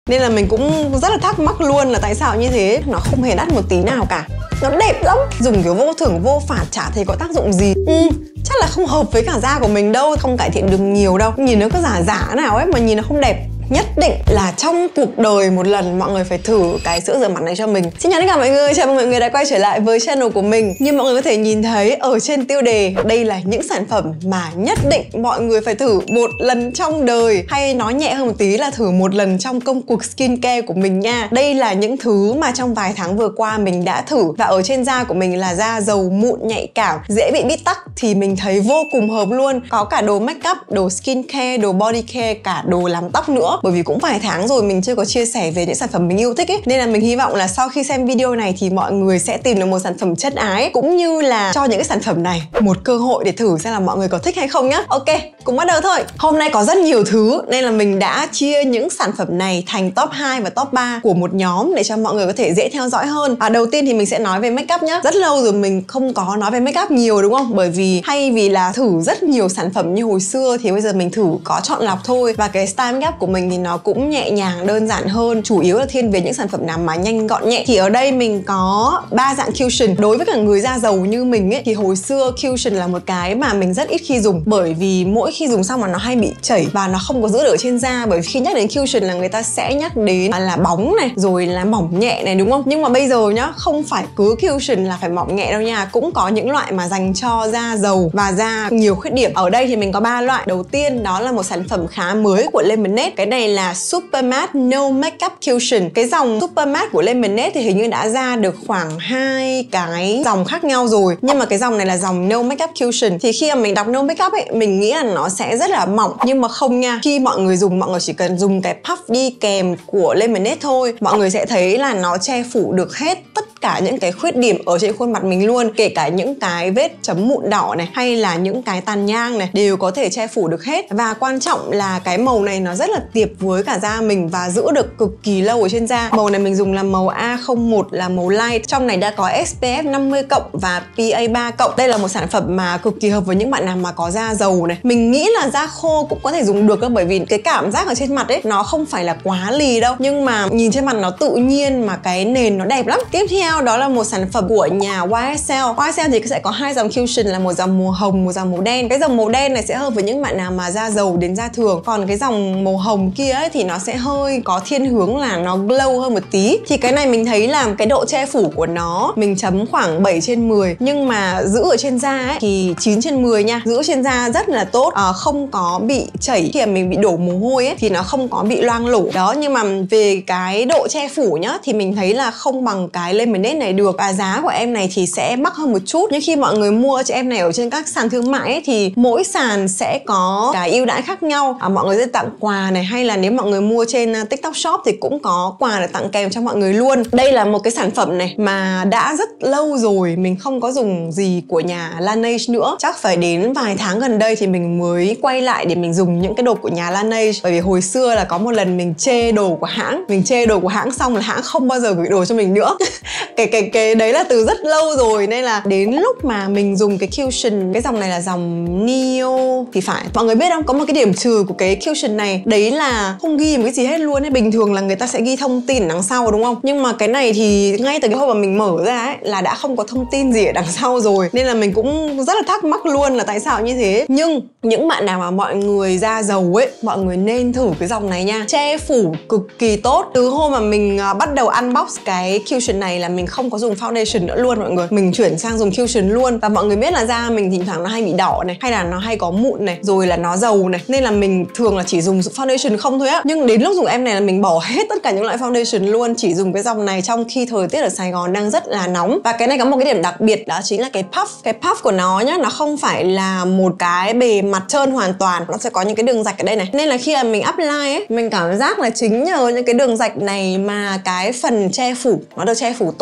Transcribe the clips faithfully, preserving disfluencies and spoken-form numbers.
Nên là mình cũng rất là thắc mắc luôn là tại sao như thế. Nó không hề đắt một tí nào cả, nó đẹp lắm, dùng kiểu vô thưởng vô phạt chả thấy có tác dụng gì. ừ, Chắc là không hợp với cả da của mình đâu, không cải thiện được nhiều đâu. Nhìn nó có giả giả nào ấy mà nhìn nó không đẹp. Nhất định là trong cuộc đời một lần mọi người phải thử cái sữa rửa mặt này cho mình. Xin chào tất cả mọi người, chào mừng mọi người đã quay trở lại với channel của mình. Như mọi người có thể nhìn thấy ở trên tiêu đề, đây là những sản phẩm mà nhất định mọi người phải thử một lần trong đời. Hay nói nhẹ hơn một tí là thử một lần trong công cuộc skincare của mình nha. Đây là những thứ mà trong vài tháng vừa qua mình đã thử. Và ở trên da của mình là da dầu mụn nhạy cảm, dễ bị bít tắc thì mình thấy vô cùng hợp luôn. Có cả đồ make up, đồ skincare, đồ body care, cả đồ làm tóc nữa. Bởi vì cũng vài tháng rồi mình chưa có chia sẻ về những sản phẩm mình yêu thích ấy. Nên là mình hy vọng là sau khi xem video này thì mọi người sẽ tìm được một sản phẩm chân ái, cũng như là cho những cái sản phẩm này một cơ hội để thử xem là mọi người có thích hay không nhá. Ok, cùng bắt đầu thôi. Hôm nay có rất nhiều thứ nên là mình đã chia những sản phẩm này thành top hai và top ba của một nhóm để cho mọi người có thể dễ theo dõi hơn. À, đầu tiên thì mình sẽ nói về make up nhá. Rất lâu rồi mình không có nói về make up nhiều đúng không? Bởi vì thay vì là thử rất nhiều sản phẩm như hồi xưa thì bây giờ mình thử có chọn lọc thôi. Và cái style make up của mình thì nó cũng nhẹ nhàng, đơn giản hơn, chủ yếu là thiên về những sản phẩm nào mà nhanh gọn nhẹ. Thì ở đây mình có ba dạng cushion. Đối với cả người da dầu như mình ấy thì hồi xưa cushion là một cái mà mình rất ít khi dùng, bởi vì mỗi khi dùng xong mà nó hay bị chảy và nó không có giữ được ở trên da. Bởi vì khi nhắc đến cushion là người ta sẽ nhắc đến là bóng này, rồi là mỏng nhẹ này, đúng không? Nhưng mà bây giờ nhá, không phải cứ cushion là phải mỏng nhẹ đâu nha. Cũng có những loại mà dành cho da dầu và da nhiều khuyết điểm. Ở đây thì mình có ba loại. Đầu tiên đó là một sản phẩm khá mới của Lemonade. Cái này là Super Matte No Makeup Cushion. Cái dòng Super Matte của Lemonade thì hình như đã ra được khoảng hai cái dòng khác nhau rồi, nhưng mà cái dòng này là dòng No Makeup Cushion. Thì khi mà mình đọc No Makeup ấy, mình nghĩ là nó sẽ rất là mỏng, nhưng mà không nha. Khi mọi người dùng, mọi người chỉ cần dùng cái puff đi kèm của Lemonade thôi, mọi người sẽ thấy là nó che phủ được hết tất cả những cái khuyết điểm ở trên khuôn mặt mình luôn. Kể cả những cái vết chấm mụn đỏ này, hay là những cái tàn nhang này, đều có thể che phủ được hết. Và quan trọng là cái màu này nó rất là tiệp với cả da mình và giữ được cực kỳ lâu ở trên da. Màu này mình dùng là màu A không một, là màu light. Trong này đã có ét pê ép năm mươi cộng và pê a ba cộng. Đây là một sản phẩm mà cực kỳ hợp với những bạn nào mà có da dầu này. Mình nghĩ là da khô cũng có thể dùng được đó, bởi vì cái cảm giác ở trên mặt ấy nó không phải là quá lì đâu, nhưng mà nhìn trên mặt nó tự nhiên mà cái nền nó đẹp lắm. Tiếp theo đó là một sản phẩm của nhà Y ét L. Y ét L thì sẽ có hai dòng cushion là một dòng màu hồng, một dòng màu đen. Cái dòng màu đen này sẽ hợp với những bạn nào mà da dầu đến da thường, còn cái dòng màu hồng kia ấy thì nó sẽ hơi có thiên hướng là nó glow hơn một tí. Thì cái này mình thấy là cái độ che phủ của nó mình chấm khoảng bảy trên mười, nhưng mà giữ ở trên da ấy thì chín trên mười nha. Giữ trên da rất là tốt, à, không có bị chảy. Khi mà mình bị đổ mồ hôi ấy thì nó không có bị loang lổ đó. Nhưng mà về cái độ che phủ nhá thì mình thấy là không bằng cái Lemonade này được. Và giá của em này thì sẽ mắc hơn một chút. Nhưng khi mọi người mua cho em này ở trên các sàn thương mại ấy, thì mỗi sàn sẽ có cái ưu đãi khác nhau. À, mọi người sẽ tặng quà này, hay là nếu mọi người mua trên TikTok Shop thì cũng có quà để tặng kèm cho mọi người luôn. Đây là một cái sản phẩm này mà đã rất lâu rồi mình không có dùng gì của nhà Laneige nữa. Chắc phải đến vài tháng gần đây thì mình mới quay lại để mình dùng những cái đồ của nhà Laneige. Bởi vì hồi xưa là có một lần mình chê đồ của hãng, mình chê đồ của hãng xong là hãng không bao giờ gửi đồ cho mình nữa. cái cái cái đấy là từ rất lâu rồi, nên là đến lúc mà mình dùng cái cushion, cái dòng này là dòng Neo thì phải. Mọi người biết không, có một cái điểm trừ của cái cushion này, đấy là không ghi một cái gì hết luôn ấy. Bình thường là người ta sẽ ghi thông tin đằng sau đúng không, nhưng mà cái này thì ngay từ cái hôm mà mình mở ra ấy là đã không có thông tin gì ở đằng sau rồi, nên là mình cũng rất là thắc mắc luôn là tại sao như thế. Nhưng những bạn nào mà mọi người da dầu ấy, mọi người nên thử cái dòng này nha. Che phủ cực kỳ tốt. Từ hôm mà mình bắt đầu unbox cái cushion này là mình không có dùng foundation nữa luôn mọi người, mình chuyển sang dùng cushion luôn. Và mọi người biết là da mình thỉnh thoảng nó hay bị đỏ này, hay là nó hay có mụn này, rồi là nó dầu này, nên là mình thường là chỉ dùng foundation không thôi á. Nhưng đến lúc dùng em này là mình bỏ hết tất cả những loại foundation luôn, chỉ dùng cái dòng này trong khi thời tiết ở Sài Gòn đang rất là nóng. Và cái này có một cái điểm đặc biệt, đó chính là cái puff. Cái puff của nó nhá, nó không phải là một cái bề mặt trơn hoàn toàn, nó sẽ có những cái đường rạch ở đây này. Nên là khi mà mình apply ấy, mình cảm giác là chính nhờ những cái đường rạch này mà cái phần che phủ nó được che phủ tốt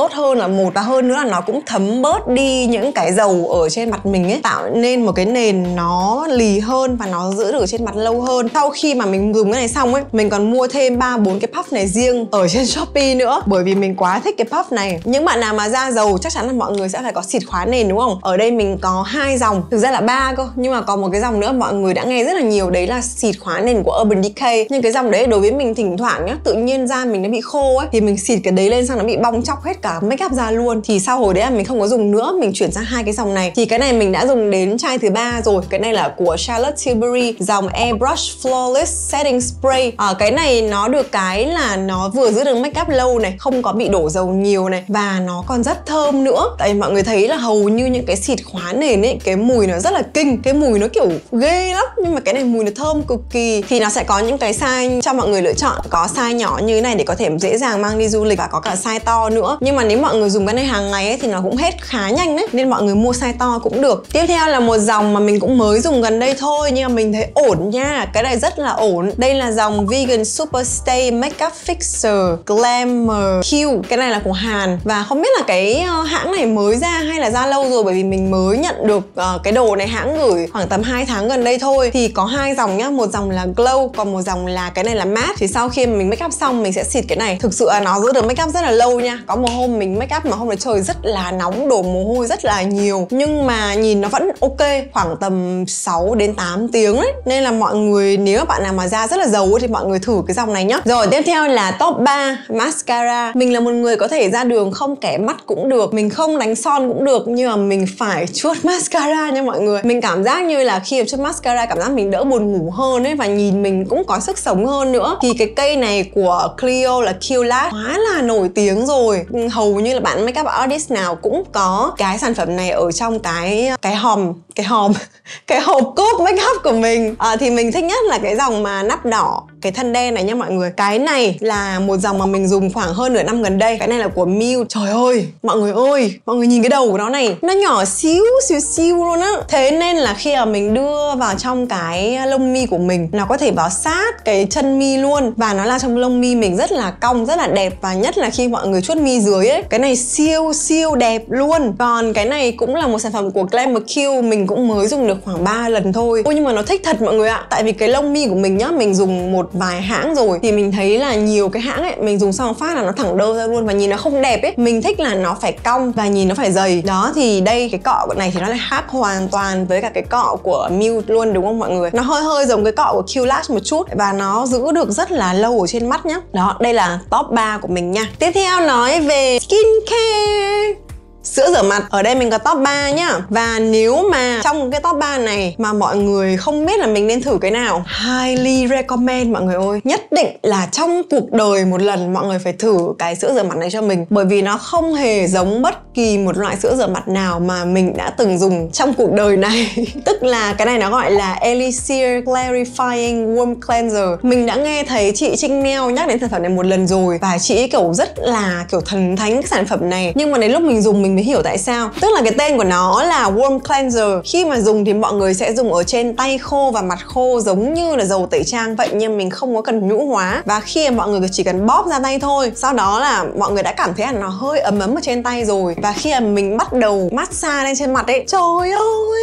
tốt hơn là một, và hơn nữa là nó cũng thấm bớt đi những cái dầu ở trên mặt mình ấy, tạo nên một cái nền nó lì hơn và nó giữ được trên mặt lâu hơn. Sau khi mà mình dùng cái này xong ấy, mình còn mua thêm ba bốn cái puff này riêng ở trên Shopee nữa, bởi vì mình quá thích cái puff này. Những bạn nào mà da dầu chắc chắn là mọi người sẽ phải có xịt khóa nền đúng không? Ở đây mình có hai dòng, thực ra là ba cơ, nhưng mà còn một cái dòng nữa mọi người đã nghe rất là nhiều, đấy là xịt khóa nền của Urban Decay. Nhưng cái dòng đấy đối với mình thỉnh thoảng nhá, tự nhiên da mình nó bị khô ấy, thì mình xịt cái đấy lên xong nó bị bong chóc hết cả make up da luôn. Thì sau hồi đấy là mình không có dùng nữa, mình chuyển sang hai cái dòng này. Thì cái này mình đã dùng đến chai thứ ba rồi. Cái này là của Charlotte Tilbury, dòng Airbrush Flawless Setting Spray. À, cái này nó được cái là nó vừa giữ được make up lâu này, không có bị đổ dầu nhiều này, và nó còn rất thơm nữa. Tại vì mọi người thấy là hầu như những cái xịt khóa nền ấy, cái mùi nó rất là kinh, cái mùi nó kiểu ghê lắm, nhưng mà cái này mùi nó thơm cực kỳ. Thì nó sẽ có những cái size cho mọi người lựa chọn, có size nhỏ như thế này để có thể dễ dàng mang đi du lịch, và có cả size to nữa. Nhưng mà nếu mọi người dùng cái này hàng ngày ấy thì nó cũng hết khá nhanh đấy, nên mọi người mua size to cũng được. Tiếp theo là một dòng mà mình cũng mới dùng gần đây thôi, nhưng mà mình thấy ổn nha, cái này rất là ổn. Đây là dòng Vegan Super Stay Makeup Fixer Glamour Q. Cái này là của Hàn, và không biết là cái hãng này mới ra hay là ra lâu rồi, bởi vì mình mới nhận được uh, cái đồ này hãng gửi khoảng tầm hai tháng gần đây thôi. Thì có hai dòng nhá, một dòng là Glow, còn một dòng là cái này là Matte. Thì sau khi mình make up xong mình sẽ xịt cái này. Thực sự là nó giữ được make up rất là lâu nha. Có một hôm mình make up mà hôm đấy trời rất là nóng, đổ mồ hôi rất là nhiều, nhưng mà nhìn nó vẫn ok, khoảng tầm sáu đến tám tiếng đấy. Nên là mọi người, nếu bạn nào mà da rất là dầu thì mọi người thử cái dòng này nhá. Rồi tiếp theo là top ba mascara. Mình là một người có thể ra đường không kẻ mắt cũng được, mình không đánh son cũng được, nhưng mà mình phải chuốt mascara nha mọi người. Mình cảm giác như là khi chuốt mascara cảm giác mình đỡ buồn ngủ hơn ấy, và nhìn mình cũng có sức sống hơn nữa. Thì cái cây này của Clio là Q Lash quá là nổi tiếng rồi, hầu như là bạn makeup artist nào cũng có cái sản phẩm này ở trong cái cái hòm cái hòm cái hộp cốp makeup của mình. À, thì mình thích nhất là cái dòng mà nắp đỏ, cái thân đen này nha mọi người. Cái này là một dòng mà mình dùng khoảng hơn nửa năm gần đây. Cái này là của Miu. Trời ơi, mọi người ơi, mọi người nhìn cái đầu của nó này, nó nhỏ xíu xíu xíu luôn á. Thế nên là khi mà mình đưa vào trong cái lông mi của mình, nó có thể vào sát cái chân mi luôn, và nó làm trong lông mi mình rất là cong, rất là đẹp. Và nhất là khi mọi người chuốt mi dưới ấy, cái này siêu siêu đẹp luôn. Còn cái này cũng là một sản phẩm của Glamour Q, mình cũng mới dùng được khoảng ba lần thôi. Ôi nhưng mà nó thích thật mọi người ạ. Tại vì cái lông mi của mình nhá, mình dùng một vài hãng rồi thì mình thấy là nhiều cái hãng ấy, mình dùng xong phát là nó thẳng đơ ra luôn và nhìn nó không đẹp ấy. Mình thích là nó phải cong và nhìn nó phải dày. Đó, thì đây cái cọ này thì nó lại khác hoàn toàn với cả cái cọ của Miu luôn, đúng không mọi người? Nó hơi hơi giống cái cọ của Q Lash một chút, và nó giữ được rất là lâu ở trên mắt nhá. Đó, đây là top ba của mình nha. Tiếp theo nói về skincare. Sữa rửa mặt, ở đây mình có top ba nhá. Và nếu mà trong cái top ba này mà mọi người không biết là mình nên thử cái nào, highly recommend mọi người ơi. Nhất định là trong cuộc đời một lần mọi người phải thử cái sữa rửa mặt này cho mình. Bởi vì nó không hề giống bất kỳ một loại sữa rửa mặt nào mà mình đã từng dùng trong cuộc đời này. Tức là cái này nó gọi là Elixir Clarifying Warm Cleanser. Mình đã nghe thấy chị Trinh Neo nhắc đến sản phẩm này một lần rồi, và chị kiểu rất là kiểu thần thánh cái sản phẩm này. Nhưng mà đến lúc mình dùng mình mới hiểu tại sao. Tức là cái tên của nó là Warm Cleanser. Khi mà dùng thì mọi người sẽ dùng ở trên tay khô và mặt khô giống như là dầu tẩy trang vậy, nhưng mình không có cần nhũ hóa. Và khi mà mọi người chỉ cần bóp ra tay thôi, sau đó là mọi người đã cảm thấy là nó hơi ấm ấm ở trên tay rồi. Và khi mà mình bắt đầu massage lên trên mặt ấy, trời ơi,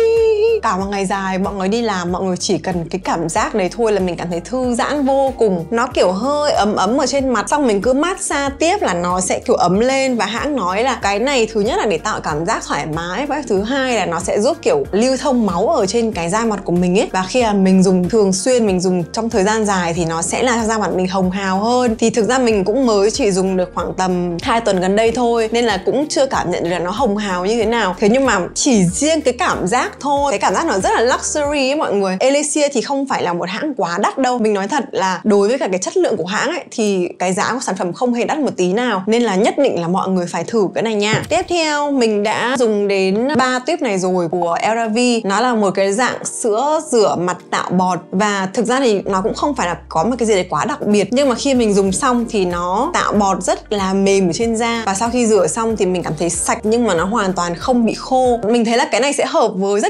cả một ngày dài mọi người đi làm, mọi người chỉ cần cái cảm giác đấy thôi là mình cảm thấy thư giãn vô cùng. Nó kiểu hơi ấm ấm ở trên mặt, xong mình cứ massage tiếp là nó sẽ kiểu ấm lên. Và hãng nói là cái này thứ nhất là để tạo cảm giác thoải mái, và thứ hai là nó sẽ giúp kiểu lưu thông máu ở trên cái da mặt của mình ấy. Và khi mà mình dùng thường xuyên, mình dùng trong thời gian dài thì nó sẽ làm cho da mặt mình hồng hào hơn. Thì thực ra mình cũng mới chỉ dùng được khoảng tầm hai tuần gần đây thôi, nên là cũng chưa cảm nhận được là nó hồng hào như thế nào. Thế nhưng mà chỉ riêng cái cảm giác thôi, cái cảm giác nó rất là luxury ấy mọi người. Elixir thì không phải là một hãng quá đắt đâu. Mình nói thật là đối với cả cái chất lượng của hãng ấy thì cái giá của sản phẩm không hề đắt một tí nào, nên là nhất định là mọi người phải thử cái này nha. Tiếp theo mình đã dùng đến ba tuyếp này rồi của e lờ vê. Nó là một cái dạng sữa rửa mặt tạo bọt, và thực ra thì nó cũng không phải là có một cái gì đấy quá đặc biệt, nhưng mà khi mình dùng xong thì nó tạo bọt rất là mềm ở trên da, và sau khi rửa xong thì mình cảm thấy sạch nhưng mà nó hoàn toàn không bị khô. Mình thấy là cái này sẽ hợp với rất nhiều loại da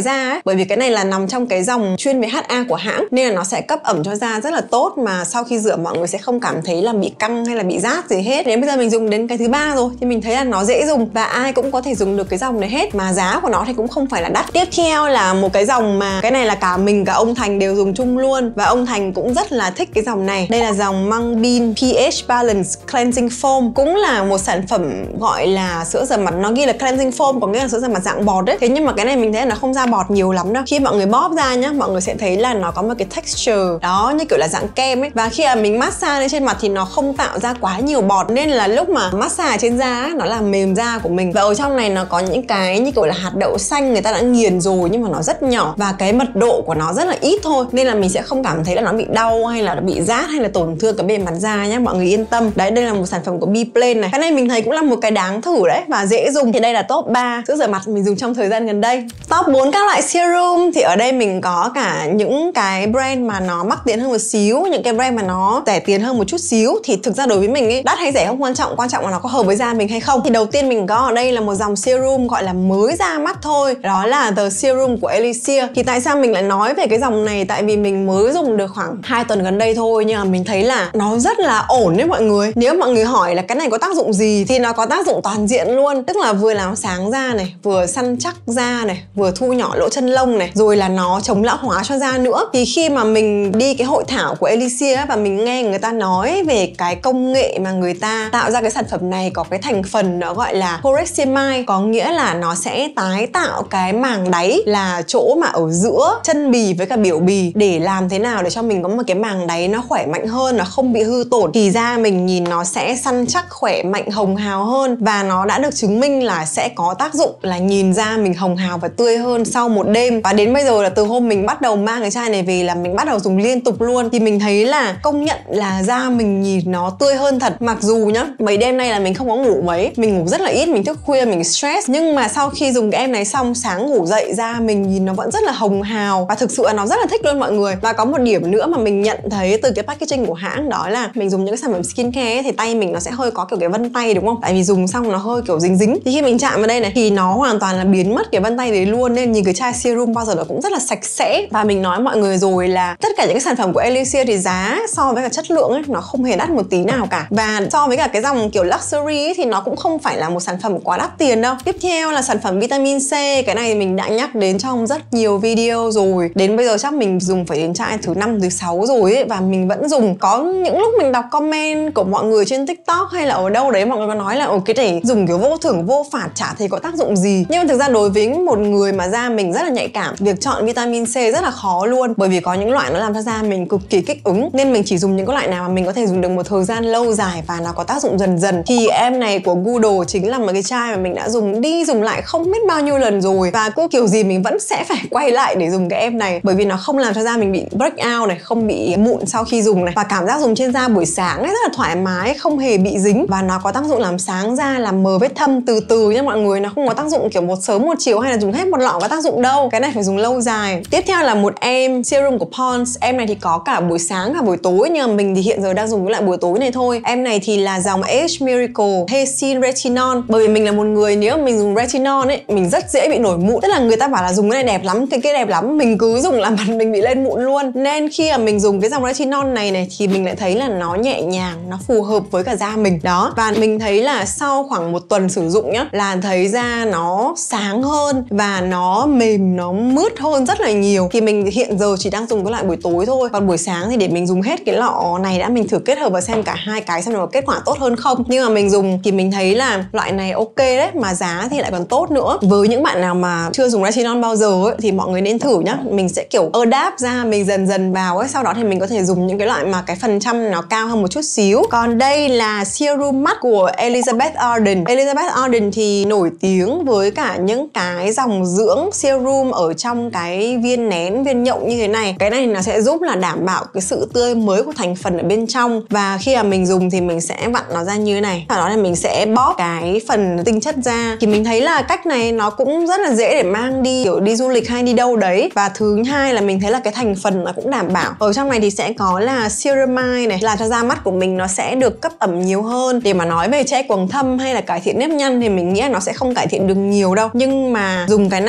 da ấy, bởi vì cái này là nằm trong cái dòng chuyên về hát a của hãng nên là nó sẽ cấp ẩm cho da rất là tốt, mà sau khi rửa mọi người sẽ không cảm thấy là bị căng hay là bị rát gì hết. Đến bây giờ mình dùng đến cái thứ ba rồi thì mình thấy là nó dễ dùng và ai cũng có thể dùng được cái dòng này hết, mà giá của nó thì cũng không phải là đắt. Tiếp theo là một cái dòng mà cái này là cả mình cả ông Thành đều dùng chung luôn, và ông Thành cũng rất là thích cái dòng này. Đây là dòng Măng Bean pH Balance Cleansing Foam, cũng là một sản phẩm gọi là sữa rửa mặt. Nó ghi là cleansing foam, có nghĩa là sữa rửa mặt dạng bọt đấy. Thế nhưng mà cái này mình thấy là nó không ra bọt nhiều lắm đâu. Khi mọi người bóp ra nhá, mọi người sẽ thấy là nó có một cái texture đó như kiểu là dạng kem ấy, và khi mà mình massage lên trên mặt thì nó không tạo ra quá nhiều bọt, nên là lúc mà massage trên da ấy, nó làm mềm da của mình. Và ở trong này nó có những cái như kiểu là hạt đậu xanh người ta đã nghiền rồi nhưng mà nó rất nhỏ và cái mật độ của nó rất là ít thôi, nên là mình sẽ không cảm thấy là nó bị đau hay là bị rát hay là tổn thương cái bề mặt da nhé, mọi người yên tâm. Đấy, đây là một sản phẩm của Bplane này. Cái này mình thấy cũng là một cái đáng thử đấy và dễ dùng. Thì đây là top ba sữa rửa mặt mình dùng trong thời gian gần đây. Top bốn các loại serum thì ở đây mình có cả những cái brand mà nó mắc tiền hơn một xíu, những cái brand mà nó rẻ tiền hơn một chút xíu. Thì thực ra đối với mình ấy, đắt hay rẻ không quan trọng, quan trọng là nó có hợp với da mình hay không. Thì đầu tiên mình có ở đây là một dòng serum gọi là mới ra mắt thôi, đó là The Serum của Elixir. Thì tại sao mình lại nói về cái dòng này? Tại vì mình mới dùng được khoảng hai tuần gần đây thôi, nhưng mà mình thấy là nó rất là ổn đấy mọi người. Nếu mọi người hỏi là cái này có tác dụng gì thì nó có tác dụng toàn diện luôn, tức là vừa làm sáng da này, vừa săn chắc da này, vừa thu nhỏ lỗ chân lông này, rồi là nó chống lão hóa cho da nữa. Thì khi mà mình đi cái hội thảo của Elixir và mình nghe người ta nói về cái công nghệ mà người ta tạo ra cái sản phẩm này, có cái thành phần nó gọi là Corexamide, có nghĩa là nó sẽ tái tạo cái màng đáy, là chỗ mà ở giữa chân bì với cả biểu bì, để làm thế nào để cho mình có một cái màng đáy nó khỏe mạnh hơn, nó không bị hư tổn, thì da mình nhìn nó sẽ săn chắc, khỏe mạnh, hồng hào hơn. Và nó đã được chứng minh là sẽ có tác dụng là nhìn da mình hồng hào và tươi hơn sau một đêm. Và đến bây giờ là từ hôm mình bắt đầu mang cái chai này về là mình bắt đầu dùng liên tục luôn, thì mình thấy là công nhận là da mình nhìn nó tươi hơn thật. Mặc dù nhá, mấy đêm nay là mình không có ngủ mấy, mình ngủ rất là ít, mình thức khuya, mình stress, nhưng mà sau khi dùng cái em này xong, sáng ngủ dậy da mình nhìn nó vẫn rất là hồng hào và thực sự là nó rất là thích luôn mọi người. Và có một điểm nữa mà mình nhận thấy từ cái packaging của hãng, đó là mình dùng những cái sản phẩm skincare ấy, thì tay mình nó sẽ hơi có kiểu cái vân tay đúng không? Tại vì dùng xong nó hơi kiểu dính dính, thì khi mình chạm vào đây này thì nó hoàn toàn là biến mất cái vân tay đấy luôn, nên nhìn cái chai serum bao giờ nó cũng rất là sạch sẽ. Và mình nói mọi người rồi là tất cả những cái sản phẩm của Elixir thì giá so với cả chất lượng ấy nó không hề đắt một tí nào cả, và so với cả cái dòng kiểu luxury ấy, thì nó cũng không phải là một sản phẩm quá đắt tiền đâu. Tiếp theo là sản phẩm vitamin C. Cái này mình đã nhắc đến trong rất nhiều video rồi, đến bây giờ chắc mình dùng phải đến chai thứ năm thứ sáu rồi ấy, và mình vẫn dùng. Có những lúc mình đọc comment của mọi người trên TikTok hay là ở đâu đấy, mọi người có nói là ồ cái này dùng kiểu vô thưởng vô phạt chả thấy có tác dụng gì. Nhưng mà thực ra đối với một người mà da mình rất là nhạy cảm, việc chọn vitamin C rất là khó luôn, bởi vì có những loại nó làm cho da mình cực kỳ kích ứng, nên mình chỉ dùng những cái loại nào mà mình có thể dùng được một thời gian lâu dài và nó có tác dụng dần dần. Thì em này của Google chính là một cái chai mà mình đã dùng đi dùng lại không biết bao nhiêu lần rồi, và cứ kiểu gì mình vẫn sẽ phải quay lại để dùng cái em này, bởi vì nó không làm cho da mình bị break out này, không bị mụn sau khi dùng này, và cảm giác dùng trên da buổi sáng ấy rất là thoải mái, không hề bị dính, và nó có tác dụng làm sáng da, làm mờ vết thâm từ từ nha mọi người. Nó không có tác dụng kiểu một sớm một chiều hay là dùng hết một lọ có tác dụng đâu, cái này phải dùng lâu dài. Tiếp theo là một em serum của Pond's. Em này thì có cả buổi sáng cả buổi tối, nhưng mà mình thì hiện giờ đang dùng cái loại buổi tối này thôi. Em này thì là dòng Age Miracle Hesin Retinol, bởi vì mình là một người nếu mà mình dùng retinol ấy mình rất dễ bị nổi mụn, tức là người ta bảo là dùng cái này đẹp lắm, cái cái đẹp lắm, mình cứ dùng là mặt mình bị lên mụn luôn. Nên khi mà mình dùng cái dòng retinol này này thì mình lại thấy là nó nhẹ nhàng, nó phù hợp với cả da mình đó. Và mình thấy là sau khoảng một tuần sử dụng nhá, là thấy da nó sáng hơn và nó mềm, nó mướt hơn rất là nhiều. Thì mình hiện giờ chỉ đang dùng cái loại buổi tối thôi, còn buổi sáng thì để mình dùng hết cái lọ này đã, mình thử kết hợp và xem cả hai cái xem nó có kết quả tốt hơn không. Nhưng mà mình dùng thì mình thấy là loại này ok đấy, mà giá thì lại còn tốt nữa. Với những bạn nào mà chưa dùng retinol bao giờ ấy, thì mọi người nên thử nhá. Mình sẽ kiểu adapt ra mình dần dần vào ấy, sau đó thì mình có thể dùng những cái loại mà cái phần trăm nó cao hơn một chút xíu. Còn đây là serum mắt của Elizabeth Arden. Elizabeth Arden thì nổi tiếng với cả những cái dòng dưỡng serum ở trong cái viên nén, viên nhộng như thế này. Cái này nó sẽ giúp là đảm bảo cái sự tươi mới của thành phần ở bên trong. Và khi mà mình dùng thì mình sẽ vặn nó ra như thế này, sau đó là mình sẽ bóp cái phần tinh chất ra. Thì mình thấy là cách này nó cũng rất là dễ để mang đi kiểu đi du lịch hay đi đâu đấy. Và thứ hai là mình thấy là cái thành phần nó cũng đảm bảo. Ở trong này thì sẽ có là ceramide này, làm cho da mắt của mình nó sẽ được cấp ẩm nhiều hơn. Để mà nói về che quầng thâm hay là cải thiện nếp nhăn thì mình nghĩ là nó sẽ không cải thiện được nhiều đâu. Nhưng mà dùng cái này trước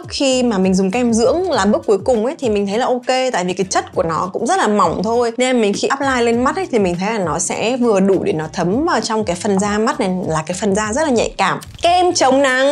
trước khi mà mình dùng kem dưỡng là bước cuối cùng ấy thì mình thấy là ok, tại vì cái chất của nó cũng rất là mỏng thôi, nên mình khi apply lên mắt ấy thì mình thấy là nó sẽ vừa đủ để nó thấm vào trong cái phần da mắt này, là cái phần da rất là nhạy cảm. Kem chống nắng.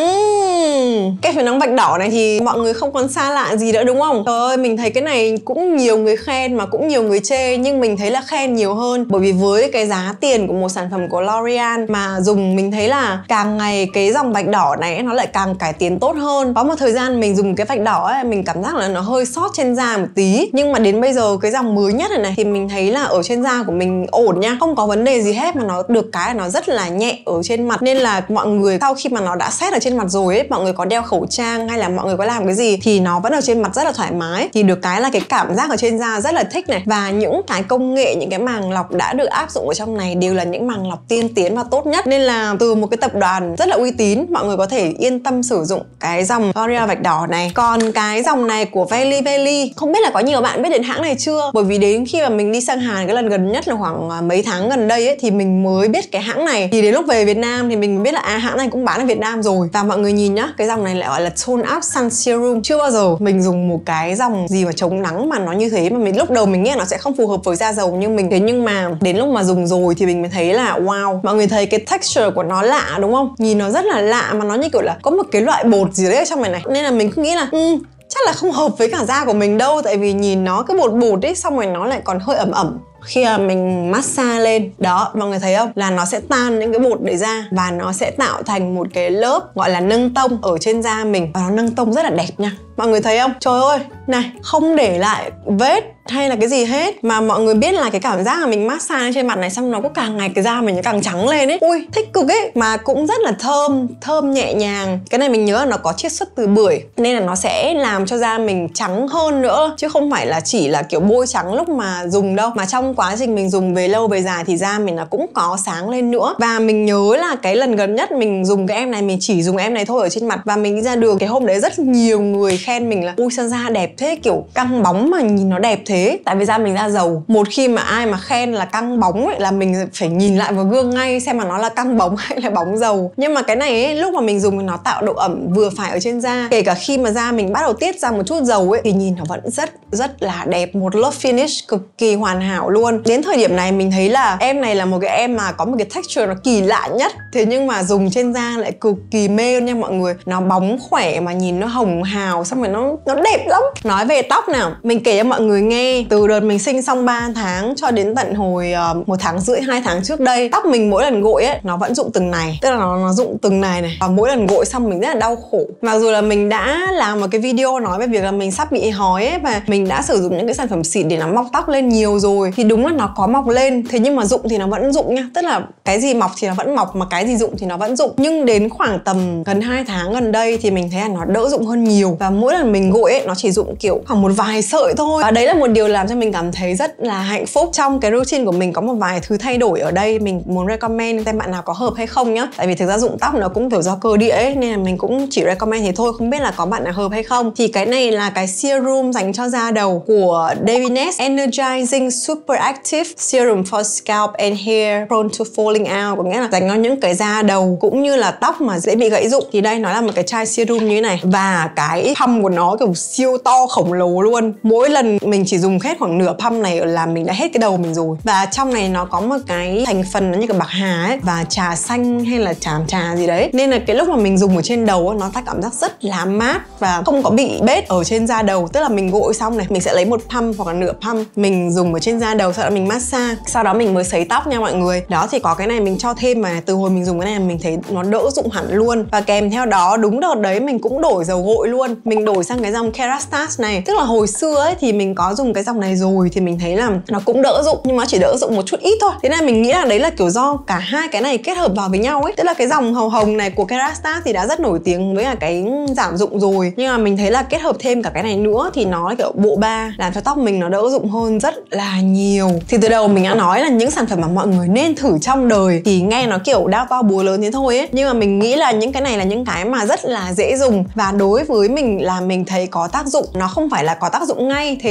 Kem chống nắng vạch đỏ này thì mọi người không còn xa lạ gì nữa đúng không? Trời ơi, mình thấy cái này cũng nhiều người khen mà cũng nhiều người chê, nhưng mình thấy là khen nhiều hơn, bởi vì với cái giá tiền của một sản phẩm của L'Oreal mà dùng, mình thấy là càng ngày cái dòng vạch đỏ này nó lại càng cải tiến tốt hơn. Có một thời gian mình dùng cái vạch đỏ ấy, mình cảm giác là nó hơi sót trên da một tí, nhưng mà đến bây giờ cái dòng mới nhất này này thì mình thấy là ở trên da của mình ổn nha, không có vấn đề gì hết, mà nó được cái là nó rất là nhẹ ở trên mặt, nên là mọi người sau khi mà nó đã set ở trên mặt rồi ấy, mọi người có đeo khẩu trang hay là mọi người có làm cái gì thì nó vẫn ở trên mặt rất là thoải mái. Thì được cái là cái cảm giác ở trên da rất là thích này, và những cái công nghệ, những cái màng lọc đã được áp dụng ở trong này đều là những màng lọc tiên tiến và tốt nhất, nên là từ một cái tập đoàn rất là uy tín, mọi người có thể yên tâm sử dụng cái dòng L'Oreal vạch đỏ này. Còn cái dòng này của Veli Veli, không biết là có nhiều bạn biết đến hãng này chưa, bởi vì đến khi mà mình đi sang Hàn cái lần gần nhất là khoảng mấy tháng gần đây ấy thì mình mới biết cái hãng này, thì đến lúc về Việt Nam thì mình mới biết là à, hãng này cũng bán ở Việt Nam rồi. Và mọi người nhìn nhá, cái dòng này lại gọi là Tone Up Sun Serum. Chưa bao giờ mình dùng một cái dòng gì mà chống nắng mà nó như thế, mà mình lúc đầu mình nghĩ là nó sẽ không phù hợp với da dầu như mình, thế nhưng mà đến lúc mà dùng rồi thì mình mới thấy là wow, mọi người thấy cái texture của nó lạ đúng không, nhìn nó rất là lạ, mà nó như kiểu là có một cái loại bột gì đấy ở trong này này, nên là mình cứ nghĩ là ừ, chắc là không hợp với cả da của mình đâu, tại vì nhìn nó cái bột bột ấy, xong rồi nó lại còn hơi ẩm ẩm. Khi mà mình massage lên đó, mọi người thấy không, là nó sẽ tan những cái bột đấy ra và nó sẽ tạo thành một cái lớp gọi là nâng tông ở trên da mình, và nó nâng tông rất là đẹp nha. Mọi người thấy không? Trời ơi, này, không để lại vết hay là cái gì hết, mà mọi người biết là cái cảm giác mà mình massage trên mặt này xong nó có càng ngày cái da mình nó càng trắng lên ấy. Ui, thích cực ấy, mà cũng rất là thơm, thơm nhẹ nhàng. Cái này mình nhớ là nó có chiết xuất từ bưởi, nên là nó sẽ làm cho da mình trắng hơn nữa, chứ không phải là chỉ là kiểu bôi trắng lúc mà dùng đâu, mà trong quá trình mình dùng về lâu về dài thì da mình nó cũng có sáng lên nữa. Và mình nhớ là cái lần gần nhất mình dùng cái em này, mình chỉ dùng em này thôi ở trên mặt, và mình đi ra đường cái hôm đấy rất nhiều người khen mình là ui sao da đẹp thế, kiểu căng bóng mà nhìn nó đẹp thế. Tại vì da mình da dầu, một khi mà ai mà khen là căng bóng ấy là mình phải nhìn lại vào gương ngay xem mà nó là căng bóng hay là bóng dầu. Nhưng mà cái này ấy, lúc mà mình dùng thì nó tạo độ ẩm vừa phải ở trên da, kể cả khi mà da mình bắt đầu tiết ra một chút dầu ấy thì nhìn nó vẫn rất rất là đẹp, một lớp finish cực kỳ hoàn hảo luôn. Đến thời điểm này mình thấy là em này là một cái em mà có một cái texture nó kỳ lạ nhất, thế nhưng mà dùng trên da lại cực kỳ mê luôn nha mọi người. Nó bóng khỏe mà nhìn nó hồng hào, xong rồi nó nó đẹp lắm. Nói về tóc nào, mình kể cho mọi người nghe, từ đợt mình sinh xong ba tháng cho đến tận hồi uh, một tháng rưỡi, hai tháng trước đây, tóc mình mỗi lần gội ấy nó vẫn rụng từng này, tức là nó nó rụng từng này này, và mỗi lần gội xong mình rất là đau khổ. Mặc dù là mình đã làm một cái video nói về việc là mình sắp bị hói ấy, và mình đã sử dụng những cái sản phẩm xịn để nó mọc tóc lên nhiều rồi, thì đúng là nó có mọc lên, thế nhưng mà rụng thì nó vẫn rụng nha, tức là cái gì mọc thì nó vẫn mọc, mà cái gì rụng thì nó vẫn rụng. Nhưng đến khoảng tầm gần hai tháng gần đây thì mình thấy là nó đỡ rụng hơn nhiều, và mỗi lần mình gội ấy nó chỉ rụng kiểu khoảng một vài sợi thôi, và đấy là một điều làm cho mình cảm thấy rất là hạnh phúc. Trong cái routine của mình có một vài thứ thay đổi ở đây, mình muốn recommend xem bạn nào có hợp hay không nhá, tại vì thực ra rụng tóc nó cũng kiểu do cơ địa ấy, nên là mình cũng chỉ recommend thế thôi, không biết là có bạn nào hợp hay không. Thì cái này là cái serum dành cho da đầu của Davines Energizing Super Active Serum for Scalp and Hair Prone to Falling Out, có nghĩa là dành cho những cái da đầu cũng như là tóc mà dễ bị gãy rụng. Thì đây nó là một cái chai serum như thế này, và cái pump của nó kiểu siêu to khổng lồ luôn. Mỗi lần mình chỉ dùng hết khoảng nửa pump này là mình đã hết cái đầu mình rồi. Và trong này nó có một cái thành phần nó như cái bạc hà ấy, và trà xanh hay là tràm trà gì đấy, nên là cái lúc mà mình dùng ở trên đầu nó ta cảm giác rất là mát và không có bị bết ở trên da đầu. Tức là mình gội xong này, mình sẽ lấy một pump hoặc là nửa pump mình dùng ở trên da đầu, sau đó mình massage, sau đó mình mới sấy tóc nha mọi người. Đó, thì có cái này mình cho thêm, mà từ hồi mình dùng cái này mình thấy nó đỡ rụng hẳn luôn. Và kèm theo đó, đúng đợt đấy mình cũng đổi dầu gội luôn, mình đổi sang cái dòng Kerastase này. Tức là hồi xưa ấy thì mình có dùng cái dòng này rồi thì mình thấy là nó cũng đỡ rụng, nhưng mà chỉ đỡ rụng một chút ít thôi. Thế nên mình nghĩ là đấy là kiểu do cả hai cái này kết hợp vào với nhau ấy. Tức là cái dòng hồng hồng này của Kerastase thì đã rất nổi tiếng với cả cái giảm rụng rồi, nhưng mà mình thấy là kết hợp thêm cả cái này nữa thì nó kiểu bộ ba, làm cho tóc mình nó đỡ rụng hơn rất là nhiều. Thì từ đầu mình đã nói là những sản phẩm mà mọi người nên thử trong đời, thì nghe nó kiểu đao to búa lớn thế thôi ấy, nhưng mà mình nghĩ là những cái này là những cái mà rất là dễ dùng, và đối với mình là mình thấy có tác dụng. Nó không phải là có tác dụng ngay, thế nhưng mà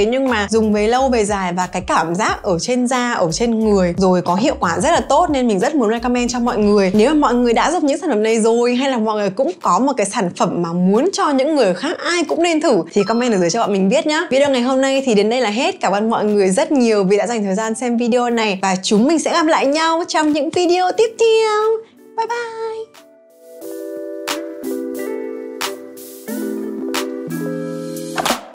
dùng về lâu về dài và cái cảm giác ở trên da, ở trên người rồi có hiệu quả rất là tốt, nên mình rất muốn recommend cho mọi người. Nếu mà mọi người đã dùng những sản phẩm này rồi, hay là mọi người cũng có một cái sản phẩm mà muốn cho những người khác ai cũng nên thử, thì comment ở dưới cho bọn mình biết nhá. Video ngày hôm nay thì đến đây là hết. Cảm ơn mọi người rất nhiều vì đã dành thời gian xem video này, và chúng mình sẽ gặp lại nhau trong những video tiếp theo. Bye bye.